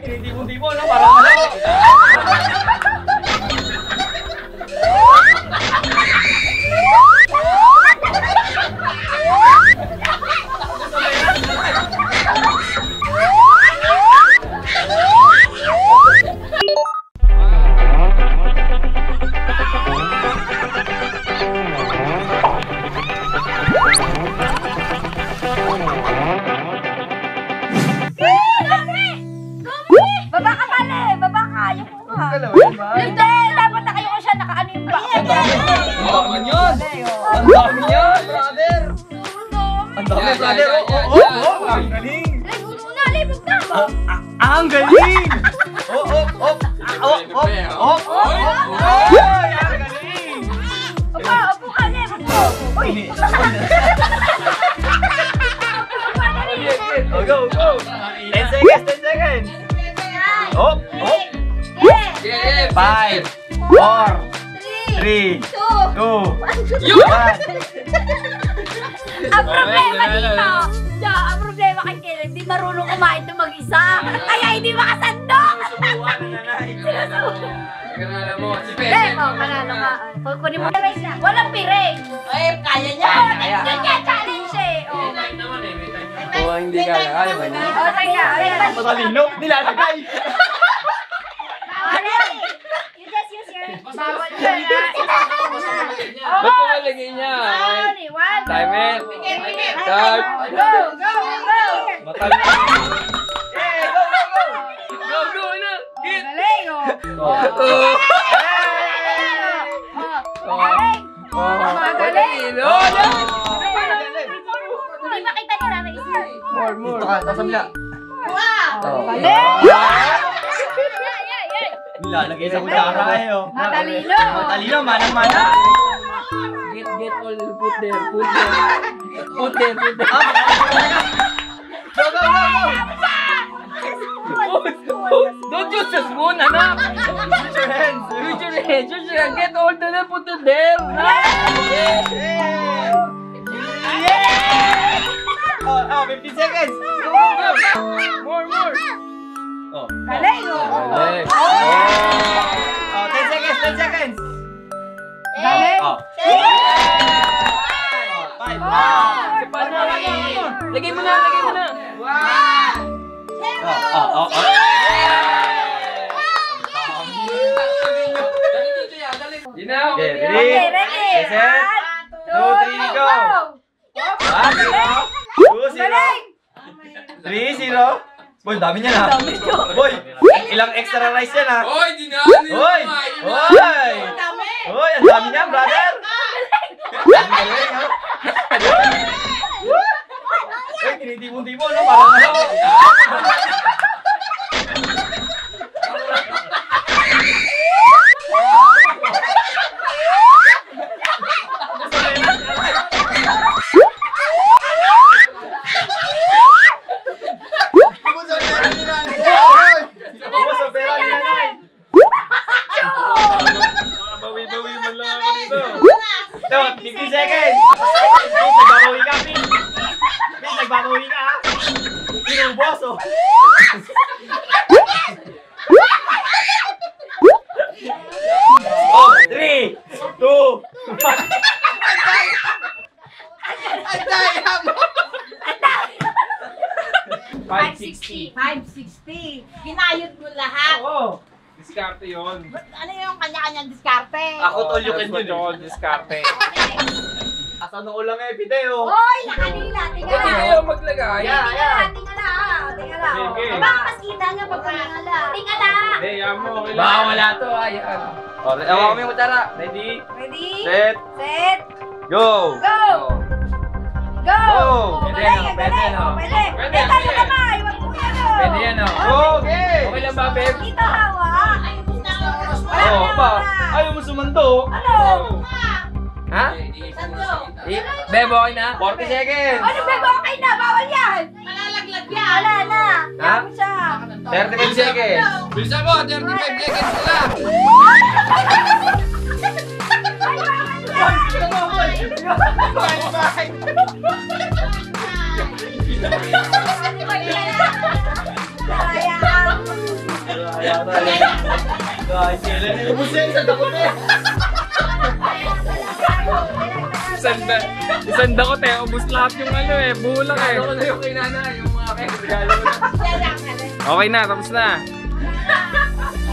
tinitipon-tipon, no? Parang ano? Hindi! Dapat nakayo ko siya, nakaano yung back. Ang dami yan! Ang dami yan, brother! Ang dami, brother! Ang galing! Ang galing! Ang galing! Opo ka na, opo! Uy! Go! 10 seconds! 10 seconds! Hop! 5, 4, 3, 2, 1. Ang problema dito, ang problema kay Kayla, hindi marunong kumain ito mag-isa. Kaya hindi makasandok. Kanala mo, si Kanalo ka. Kunin mo. Walang piring. Ay, kaya niya. Yun nga, challenge eh. Hindi kaya. Kaya ba niya? O, teka. Matalino! Nilalagay! You just use your... Bawal yun, ha? Ba't ko nalagay niya? Timer! Start! Go! Matalino! Go na! Hit! Galing, oh. Magaling! Hindi makita ni Nanay Isa. More! Dito ka, tasamla. Galing! Nilalagay sa kutsara eh, oh. Matalino! Matalino, manang-mana. Get all, put there! Put there! Go! Don't use the spoon, anak! Use your hands! Use your hands! Get all the put it there! Oh, 15 seconds! More! Galing, oh. Oh, 10 seconds! 10 seconds! Galing! Oh. 5. Lagay mo na! Oh. Okay, Okay, ready? Set. 2, 3, go! 1, 0, 2, 0, 3, 0. Boy, dami niya na. Boy, ilang extra rice yan ha. Hoy, dinaanin mo! Hoy! Hoy, ang dami niya, brother. Ang galing, ha? Hoy, tinitipon-tipon, no? Parang ano? Bawi-bawi man lang ako dito. 15 seconds! Nagbabawi ka, Pin! Pin, nagbabawi ka, ha? Pinubos, oh! Oh, 3, 2, 1. Ang daya mo. 560. 560. Ginayod mo lahat. Oo. Diskarte yun. Ano yung kanya-kanyang diskarte? Ako tol yung That's what you call yun. diskarte. Asa noo lang eh, Pideo. Hoy, nakanila. Tingala. Hindi kayo maglagay. Tingala. Sige. Baka mas kita niya pag tingala. Tingala. Hindi, yan mo. Baka wala to, Ayan. Okay, hawa kami yung kutsara. Ready? Ready? Set, Set. go! Go! Go! Pwede, Galing, no? galing. Pwede, no? Pwede. Pwede, Eh, tayo pwede. kamay. Wag mo yan, oh. Pwede yan, oh. Okay! Okay lang ba, babe? Dito hawak. Wala Oo, na, pa. wala. Ayaw mo sumando. Ano? Ha? Bebe, okay na? 40 seconds. Ano ba? Okay na. Bawal yan. Malalaglag yan. Wala na. Ha? Yaman siya. 35 seconds. Bilisan mo, 35 seconds na. Ay, bawal yan. Sayang. Guys, kailan ubus yan sa dakot eh. Isang dakot eh, ubus lahat yung ano eh, buo lang eh. Ano na yung kay Nana, yung mga regalo na. Okay na, tapos na.